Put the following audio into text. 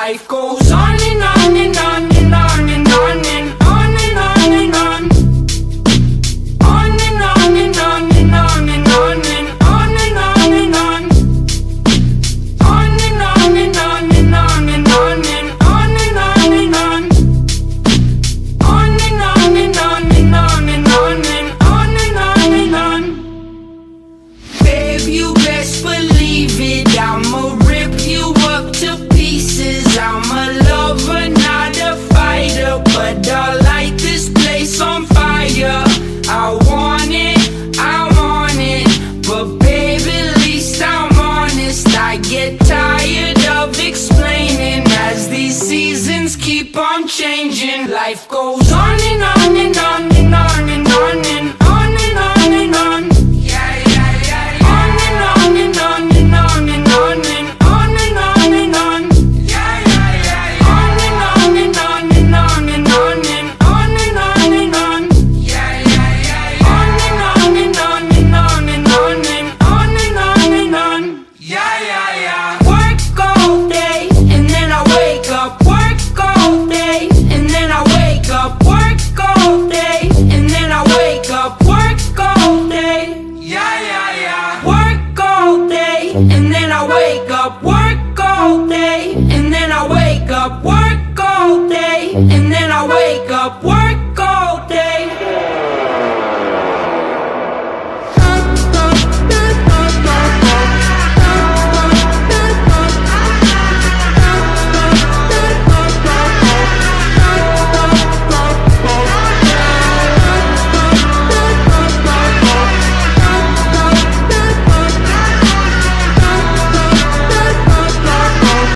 Life goes on and on and on and on and on and on and on and on. On and on and on and on and on and on and on and on. On and on and on and on and on and on and on and on. On and on and on and on and on and on and on and on. Babe, you best believe it, I'ma rip you up to pieces. I'm a lover, not a fighter, but I'll light this place on fire. I want it, but baby, at least I'm honest. I get tired of explaining as these seasons keep on changing. Life goes on and on and on and on and on and on and on and on. On and on and on and on and on and on and on and on. On and on and on and on and on and on and on and on. On and on and on and on and on and on and on and on. Work all day and then I wake up. Work all day and then I wake up. Work all day and then I wake up. Work all day. Work all day and then I wake up. Work all day and then I wake up. Work all day and then I wake up.